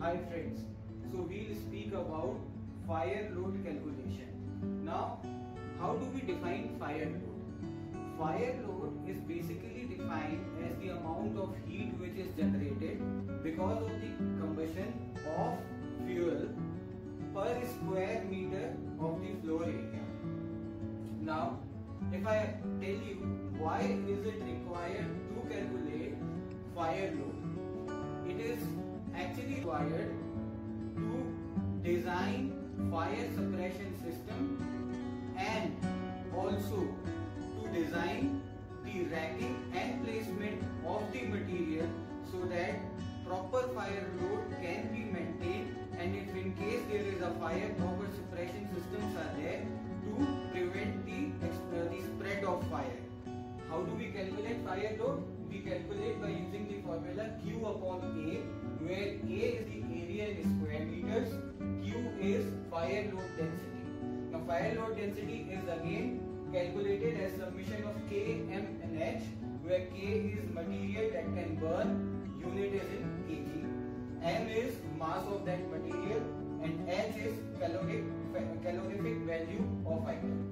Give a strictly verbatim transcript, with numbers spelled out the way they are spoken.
Hi friends, so we'll speak about fire load calculation. Now, how do we define fire load? Fire load is basically defined as the amount of heat which is generated because of the combustion of fuel per square meter of the floor area. Now, if I tell you why is it required to calculate fire load, it is actually required to design fire suppression system and also to design the racking and placement of the material so that proper fire load can be maintained, and if in case there is a fire, proper suppression systems are there to prevent the, uh, the spread of fire. How do we calculate fire load? We calculate by using the formula Q upon A, where A is the area in square meters, Q is fire load density. Now fire load density is again calculated as summation of K, M and H, where K is material that can burn, unit is in kg, M is mass of that material, and H is calorific, calorific value of item.